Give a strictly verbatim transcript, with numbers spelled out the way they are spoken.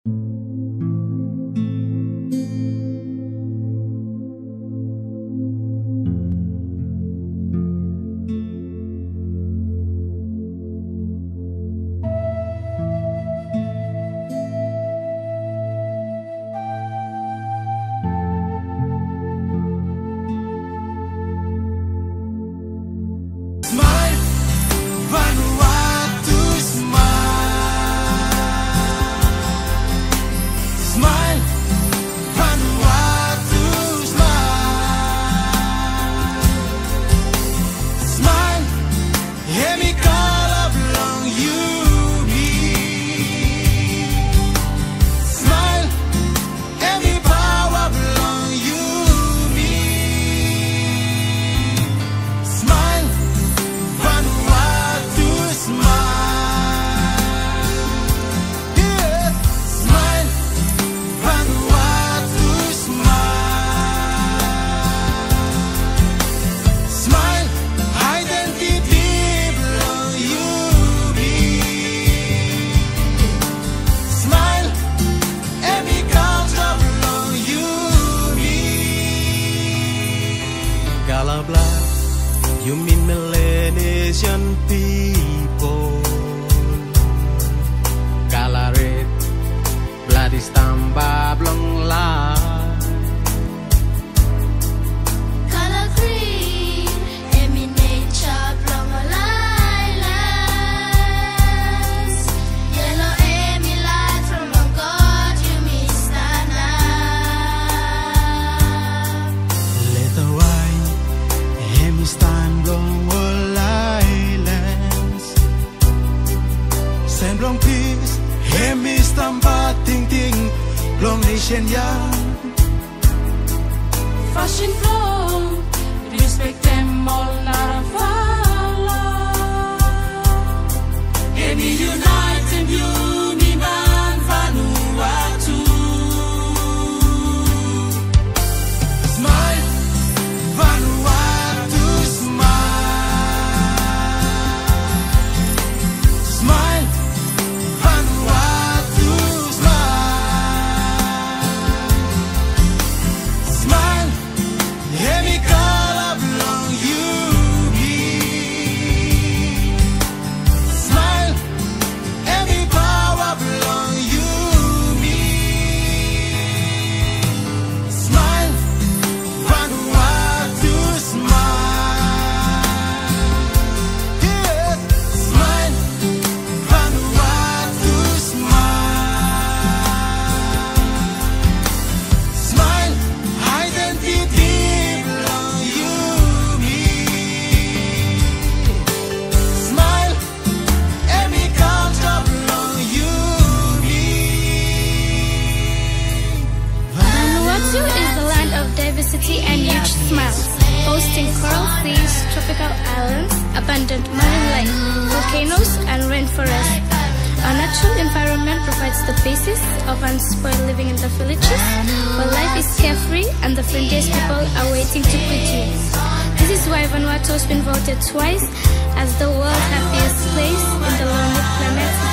You mean Melanesian people. Colored blood is tambah blong la. Color green, emi nature blong lilas. Yellow emi light from a God you miss Little white emi stand blong islands. Send blong peace emi tambah ting ting blong nation young. Fashion flow, respect them all, not a follow. Emi unite and uniman Vanuatu. Smile, Vanuatu, smile. Smile, Vanuatu, smile. Smile, every color belong you me. Smile, every power belong you me. Smile, Vanuatu, smile. Yeah, smile, Vanuatu, smile. Smile, identity belong you me. Smile, every culture belong you me. Vanuatu is the land of diversity and huge smiles, hosting coral seas, tropical islands, abundant marine life, volcanoes, and rainforests. Our natural environment provides the basis of unspoiled living in the villages, where life is carefree and the friendliest people are waiting to greet you. This is why Vanuatu has been voted twice as the world's happiest place in the lonely planet